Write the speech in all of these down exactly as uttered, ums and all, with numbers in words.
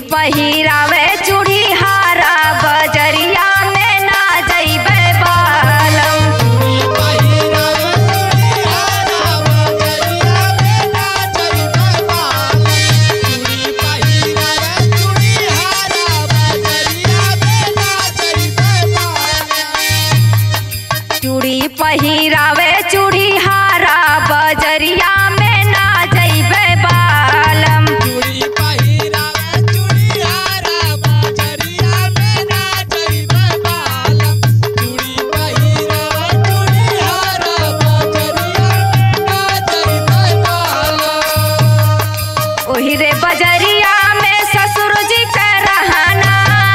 पहिरावे चूड़ी हारा बजरिया में ना जइबे बालम। चूड़ी पहिरावे चूड़ी हारा बजरिया में ना जइबे बालम। ओही रे बजरिया में ससुर जी का रहना।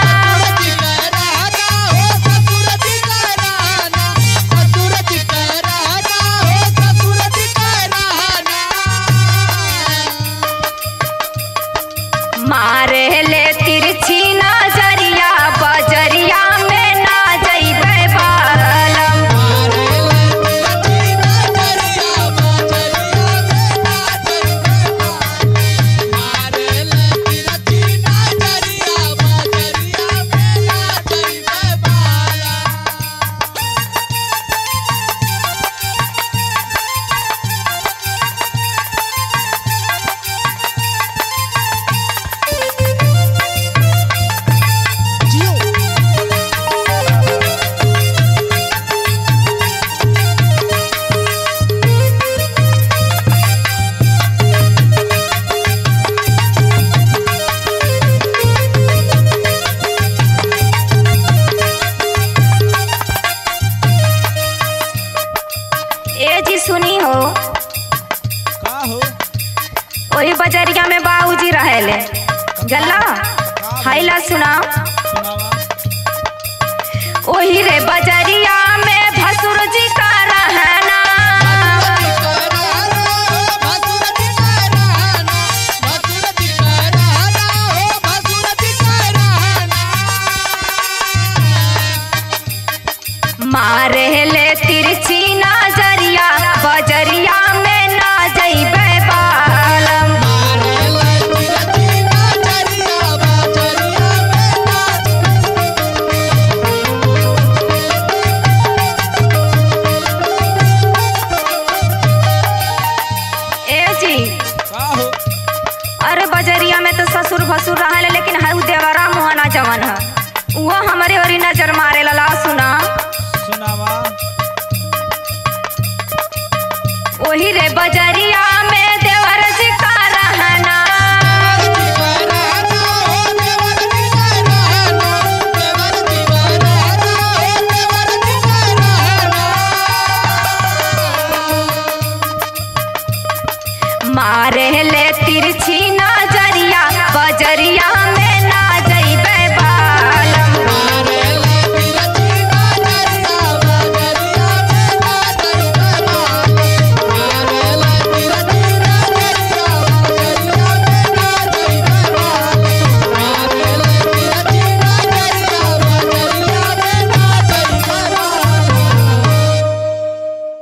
मारे ले तिरछी नजरिया बजरिया में ना जइबे बालम। ए जी सुनी हो, का हो? वही बजरिया में बाबूजी रहेले गल्ला हाइला सुना। सुनावा। वही रे बजरिया में भसुर जी का रहना। मारे ले तिरछी नजरिया बजरिया में ना जइबे बालम। ए जी का हो? अरे बजरिया में तो ससुर भसुर रहले, लेकिन हर देवरा मुहाना जवन है वो हमारे ओरी नजर मारे लला सुना। सुनावा। वही रे बजरिया में देवर जी का रहना। मारे